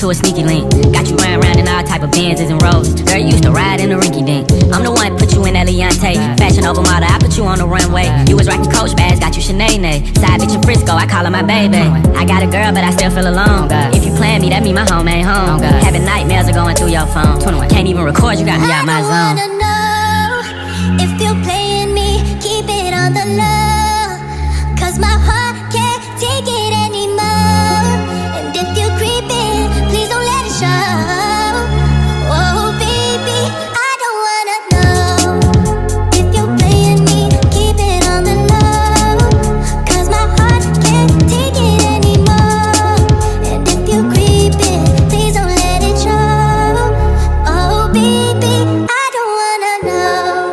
to a sneaky link. Got you riding around in all type of Benzes and Rolls. Girl, you used to ride in the rinky dink. I'm the one put you in that Leontay. Fashion over model, I put you on the runway. You was rocking Coach bags, got you Sinead. Side bitch in Frisco, I call her my baby. I got a girl, but I still feel alone. If you plan me, that mean my home ain't home. Having nightmares are going through your phone. Can't even record, you got me out my zone. I wanna know if you're playing me, keep it on the low, 'cause my heart can't take it anymore. And if you're creeping, please don't let it show. Oh baby, I don't wanna know if you're playing me, keep it on the low, 'cause my heart can't take it anymore. And if you're creeping, please don't let it show. Oh baby, I don't wanna know.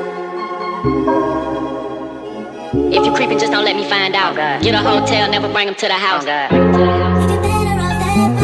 If you creepin', just don't let me find out. Get a hotel, never bring them to the house. You'd be better off that.